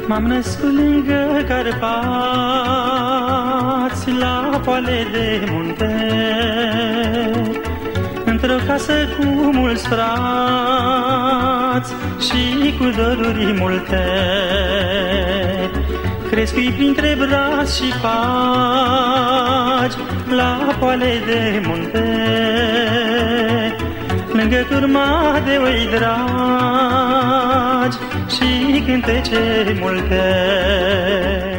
M-am născut lângă Carpați, la poale de munte, într-o casă cu mulți frați și cu doruri multe. Crescui printre brazi și fagi, la poale de munte, lângă turma de oi dragi și cântece multe.